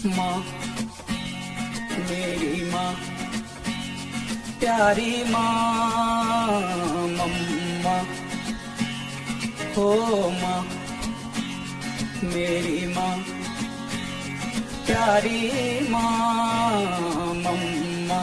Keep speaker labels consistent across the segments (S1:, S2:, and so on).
S1: माँ मेरी माँ, प्यारी माँ मम्मा हो माँ मेरी माँ, प्यारी माँ मम्मा।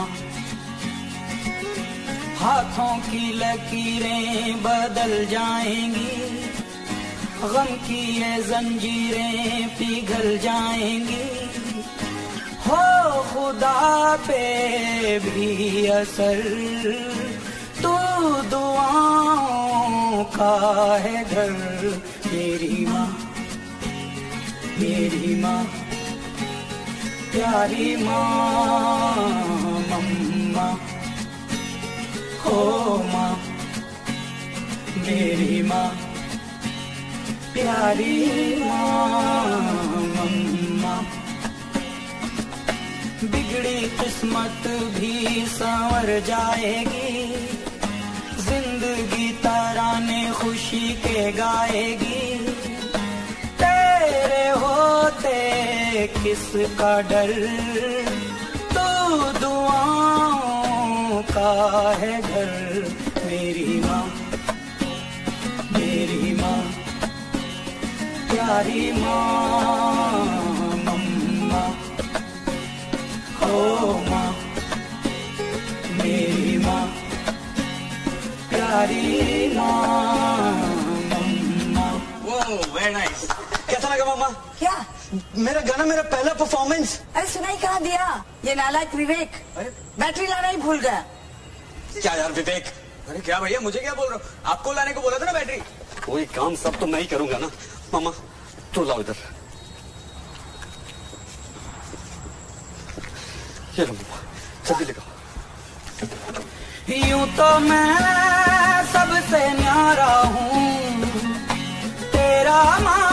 S1: हाथों की लकीरें बदल जाएंगी, गम की ये जंजीरें पिघल जाएंगी, हो खुदा पे भी असर, तू दुआओं का है घर। मेरी माँ मेरी माँ, प्यारी माँ मम्मा हो माँ मेरी माँ, प्यारी माँ मम्मा। बिगड़ी किस्मत भी संवर जाएगी, जिंदगी तराने खुशी के गाएगी, तेरे होते किसका डर, तू दुआओं का है घर। मेरी माँ मेरी माँ, प्यारी माँ मम्मा हो माँ मेरी माँ, प्यारी माँ मम्मा।
S2: वो वेरी नाइस। कैसा लगा मम्मा?
S3: क्या?
S2: मेरा गाना, मेरा पहला परफॉर्मेंस।
S3: अरे सुनाई कहाँ दिया? ये नालायक विवेक बैटरी लाना ही भूल गया।
S2: क्या यार विवेक? अरे क्या भैया, मुझे क्या बोल रहे हो? आपको लाने को बोला था ना बैटरी। वही काम सब तो मैं ही करूंगा ना। मामा तू लाओ इधर। ये लो मामा, जल्दी लेकर।
S1: यूं तो मैं सबसे न्यारा हूँ, तेरा माँ